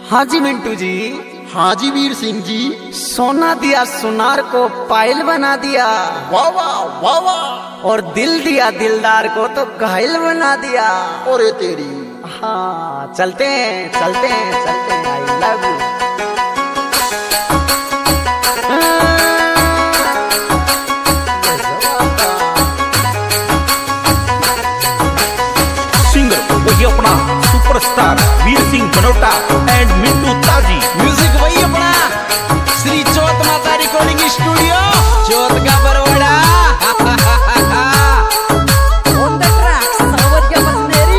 हाँ जी मिंटू जी। हाँ जी वीर सिंह जी। सोना दिया सुनार को पायल बना दिया, वाह वाह वाह वाह। और दिल दिया दिलदार को तो घायल बना दिया। अरे तेरी। हाँ चलते हैं चलते हैं चलते हैं, आई लव यू। वही अपना superstar Veer Singh Banota and Mintu Taji. Music वही अपना श्री चौथ माता रिकॉर्डिंग स्टूडियो चौथ का बरवाड़ा। ऑन द ट्रैक सावरिया बसनेरी।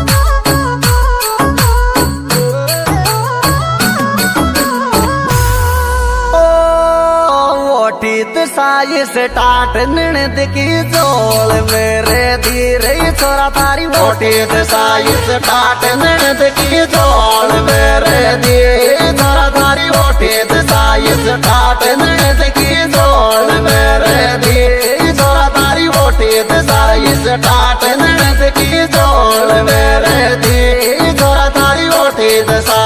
साई से टाट निणद की जोल मेरे धीरे छोरा तारी मोटी साई से टाट निणद की जोल मेरे धीरे छोरा तारी मोटी साई से टाट निणद की जोल मेरे धीरे छोरा तारी मोटी साई से टाट निणद की जोल मेरे धीरे छोरा तारी मोटी सा।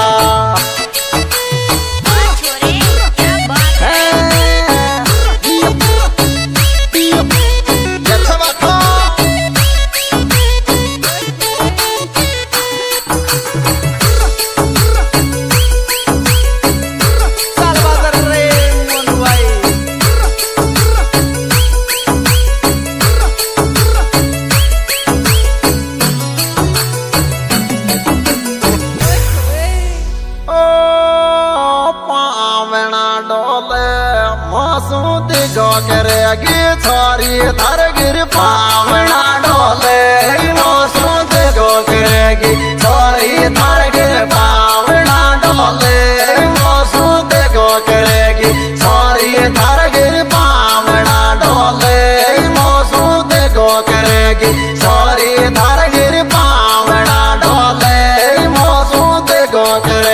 करेगी छोरी धर गिर पावना डोले मौसू देखो करेगी छोरी धर गिर पावना डोले मौसू देखो करेगी छोरी धर गिर पावना डोले मौसू देखो करेगी छोरी धर गिर पावना डोले मौसू देखो करे।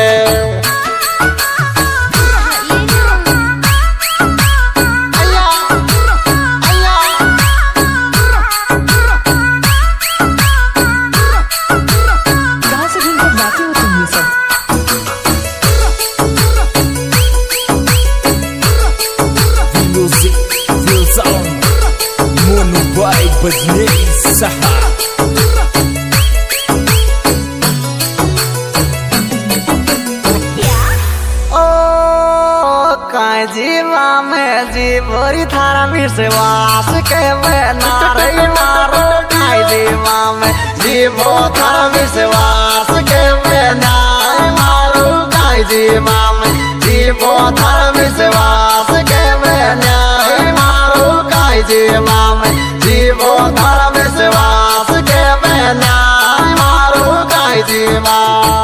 जीवा में जीवरी थारा विश्वास के नारे मारो ढाई जीवा में जीवो थारा विश्वास के नारे मारो ढाई जीवा में जीवो थारा विश्वास के नारे मारो ढाई जीवा में जीवो थारा विश्वास के नारे मारो ढाई जीवा।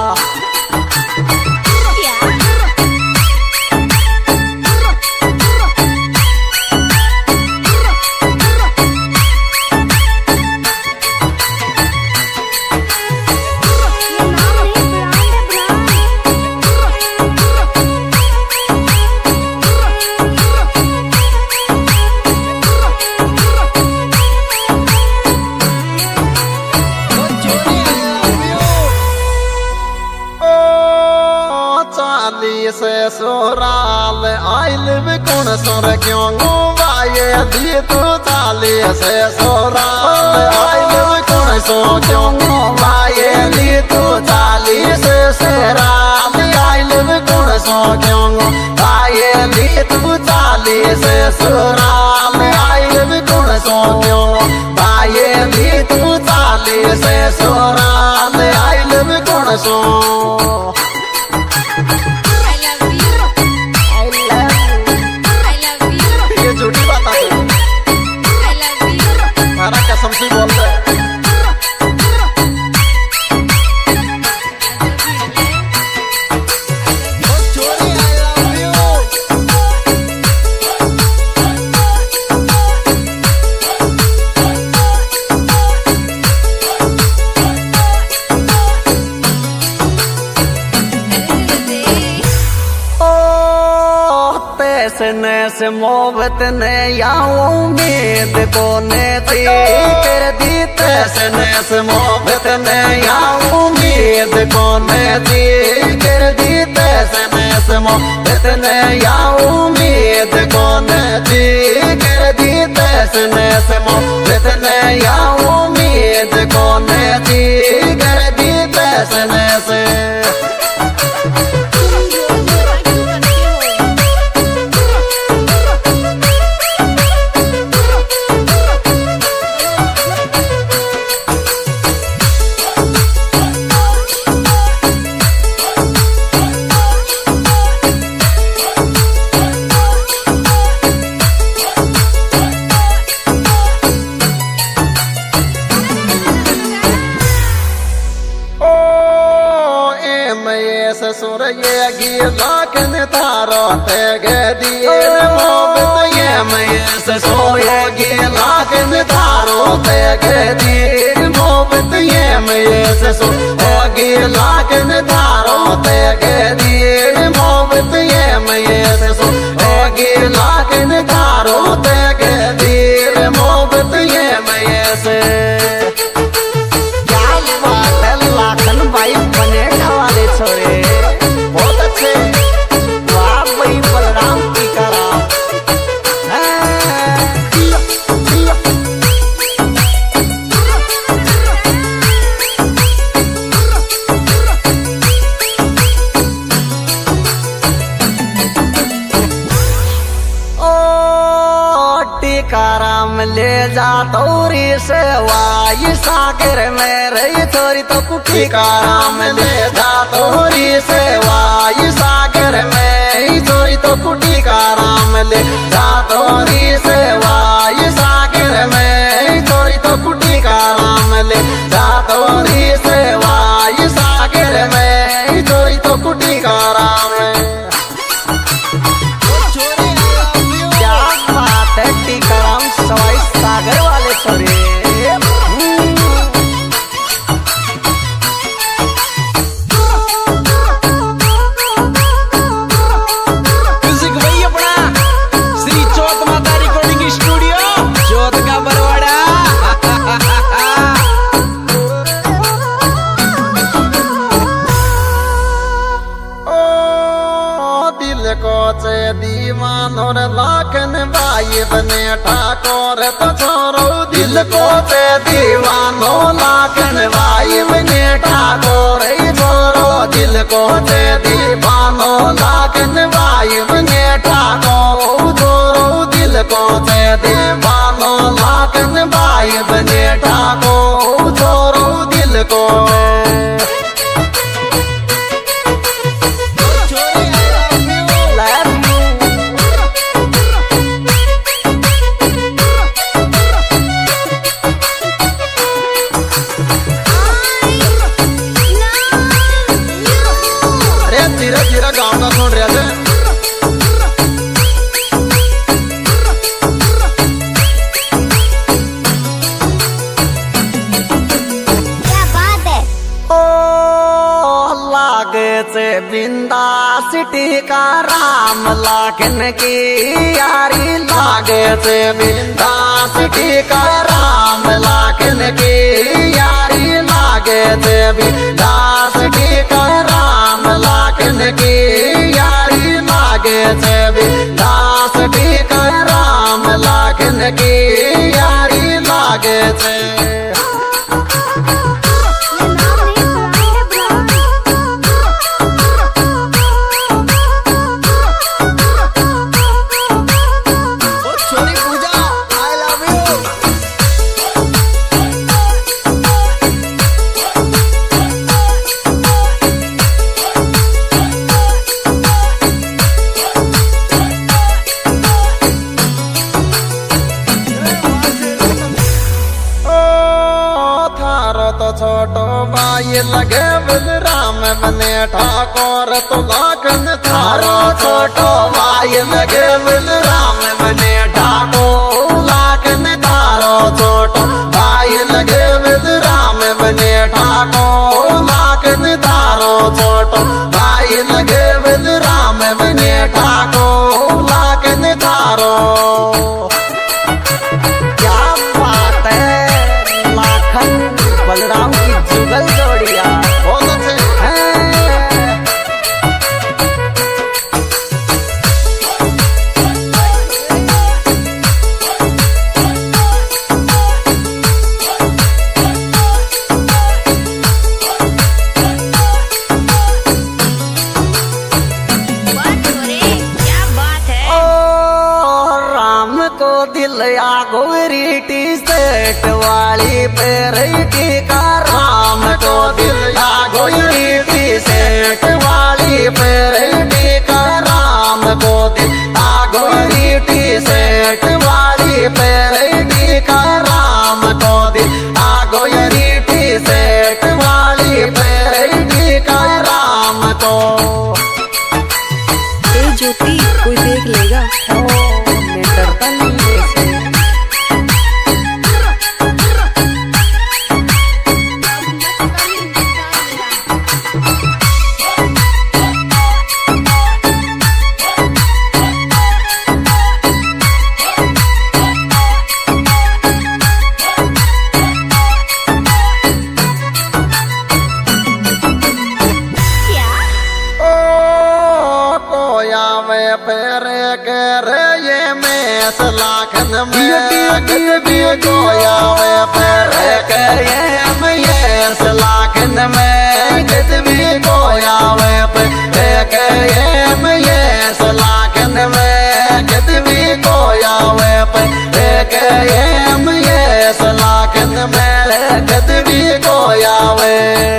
से सोराल आइल कौन सोर क्यों गुवाए दी तू चाली से सोराल आइल कौन सो क्यों गुवाए दी तू चाली से सेराल आइल कौन सो क्यों गुवाए दी तू चाली से सोराल आइल कौन सो क्यों गुवाए दी तू चाली से सोराल आइल कौन सो। समझी बोलते से मोहब्बत ने या उम्मीद को ने थी कर दी तैसे मोहब्बत ने या उम्मीद को ने थी कर दी मो इतने या उम्मीद कौन थी कर दी तैसने से मो इतने या उम्मीद कौन थी कर दी तैसने से ससुर ये गीला कन तारो ते दिए मोहब्बत ये मैं ससुर ये गीला कन तारो ते दिए मोहब्बत ये मैं ससुर ओ गीला कन तारो ते दिए मोहब्बत ये मैं ससुर ओ गीला कन तारो ते दिए मोहब्बत ये मैं से क्या बात है लाखन भाई बने वाले छोरे टीकाराम ले जा तोरी सेवाई सागर में रही थोड़ी तो टीकाराम ले जा तोरी सेवाई सागर में थोड़ी तो टीकाराम ले जा तोरी सेवाई सागर में थोड़ी तो टीकाराम ले जा तोरी सेवाई सागर में थोड़ी तो टीकाराम टीकाराम सवाई सागर वाले छोरे म्यूजिक वही अपना श्री चौथ माता रिकॉर्डिंग स्टूडियो चौथ का बरवाड़ा। दिल को चे दीवानों लाखन भाई बने ठाकुर तो छोरो दिल को चे दीवानों लाखन भाई बने ठाकुर छोरो दिल को चे दीवानों लाखन भाई बने ठाकुर छोरो दिल को चे दीवानों लाखन भाई बने ठाकुर छोरो दिल को धीरे धीरे गाँव का सुन रहे थे क्या बात है ओ लागे से बिंदा सिटी का राम लाखन की यारी लागे से बिंदा सिटी का राम लाखन की यारी लागे से बिंदा सिटी का राम लाखन की यारी लागे से दास ठीक राम लाखन की यारी लागे से छोटो भाई लगे बलराम बने ठाकुर तो लाखन थारो छोटो भाई लगे बलराम बने ठाकुर लाखन थारो छोटो भाई लगे बलराम बने ठाकुर लाखन थारो छोटो भाई लगे बलराम बने ठाकुर लाखन थारो बलराम की जुगल जोड़िया बहुत अच्छे सेठ वाली पेरेटी का राम को दिल लागो रीति सेठ वाली पेरेटी का राम को दिल लागो रीति सेठ वाली पेरेटी का राम को दिल लागो रीति सेठ वाली पेरेटी का राम को। ए ज्योति कोई देख लेगा। मैं डरता नहीं ऐसे। पेरे करे ये में सलाखन में गोया वे पेरे करे ये सलाखन में भी गोया वे पेरे करे ये सलाखन में भी गोया वे पेरे करे ये सलाखन में भी गोया वे।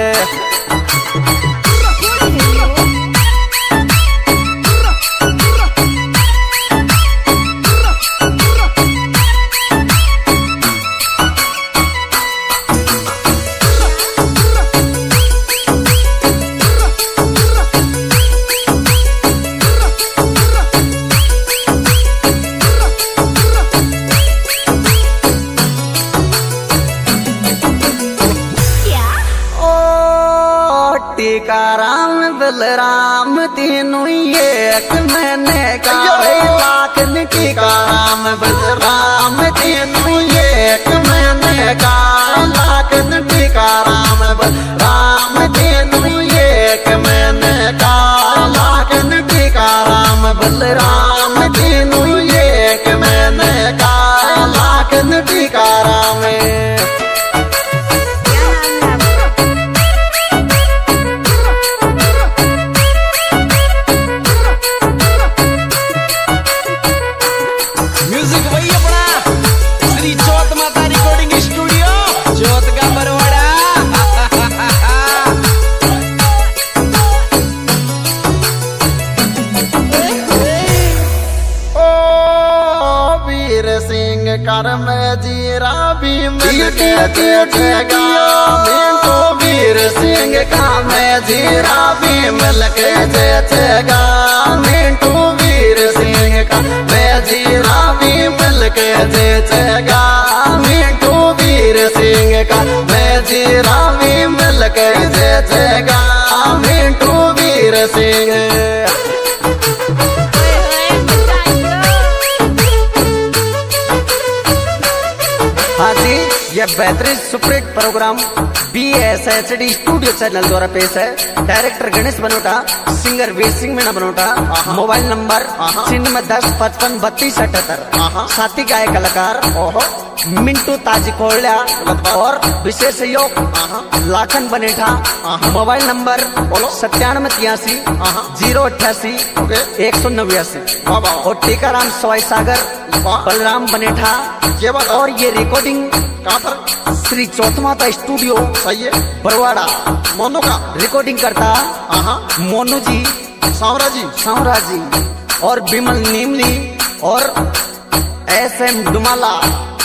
टीकाराम बलराम तीनों एक मैंने का लाखन टीकाराम बलराम तीनों एक मैंने का लाखन टीकाराम बलराम तीनों एक मैंने का लाखन टीकाराम बलराम तीनों एक मैंने का लाखन टीकाराम। म्यूजिक वही अपना श्री चौथ माता रिकॉर्डिंग स्टूडियो चौथ का बरवाड़ा। ओ वीर सिंह कर में जीरा भी मिंटू वीर सिंह का मैं जीरा भी मिल के जचेगा मिंटू वीर सिंह का मैं जीरा भी मिल के जचेगा मिंटू वीर सिंह का मैं जीरा भी मिल के जचेगा मिंटू वीर सिंह। हाँ जी, यह बेहतरीन superhit programme BSHD studio channel द्वारा पेश है। Director Ganesh Banota, singer Veer Singh Meena Banota, mobile number 9010553278। साथी गायक कलाकार मिंटू ताजी कोहलिया और विशेष सहयोग लाखन बनेठा। मोबाइल नंबर 9783 088 189 और टीकाराम सवाई सागर बलराम बनेठा। और ये रिकॉर्डिंग कहाँ पर? श्री चौथ माता स्टूडियो सही है बरवाड़ा मोनू का रिकॉर्डिंग करता मोनू जी सांवरा जी और बिमल नीमली और SM डुमाला।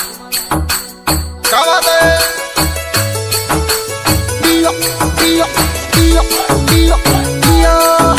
क्या बात है? दियो दियो दियो दियो दियो